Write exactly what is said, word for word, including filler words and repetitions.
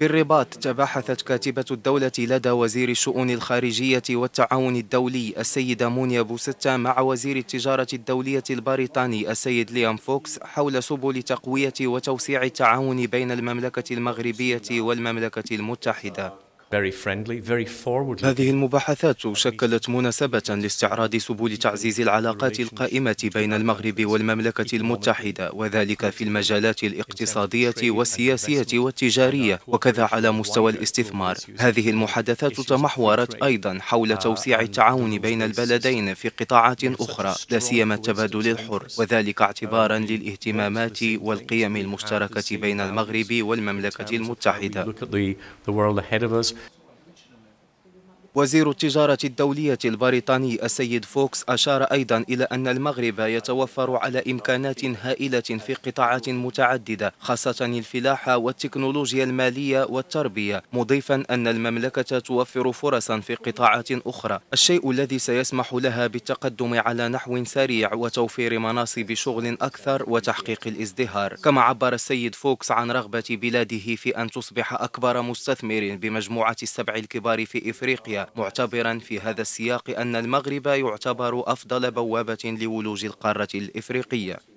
بالرباط تباحثت كاتبة الدولة لدى وزير الشؤون الخارجية والتعاون الدولي السيدة مونيا بوستا مع وزير التجارة الدولية البريطاني السيد ليام فوكس حول سبل تقوية وتوسيع التعاون بين المملكة المغربية والمملكة المتحدة. Very friendly, very forward-looking. هذه المباحثات شكلت مناسبة لاستعراض سبل تعزيز العلاقات القائمة بين المغرب والمملكة المتحدة، وذلك في المجالات الاقتصادية والسياسية والتجارية وكذا على مستوى الاستثمار. هذه المحادثات تمحورت أيضا حول توسيع التعاون بين البلدين في قطاعات أخرى، لا سيما التبادل الحر، وذلك اعتبارا للاهتمامات والقيم المشتركة بين المغرب والمملكة المتحدة. وزير التجارة الدولية البريطاني السيد فوكس أشار أيضا إلى أن المغرب يتوفر على إمكانات هائلة في قطاعات متعددة، خاصة الفلاحة والتكنولوجيا المالية والتربية، مضيفا أن المملكة توفر فرصا في قطاعات أخرى، الشيء الذي سيسمح لها بالتقدم على نحو سريع وتوفير مناصب شغل أكثر وتحقيق الازدهار. كما عبر السيد فوكس عن رغبة بلاده في أن تصبح أكبر مستثمر بمجموعة السبع الكبار في إفريقيا، معتبرا في هذا السياق أن المغرب يعتبر أفضل بوابة لولوج القارة الإفريقية.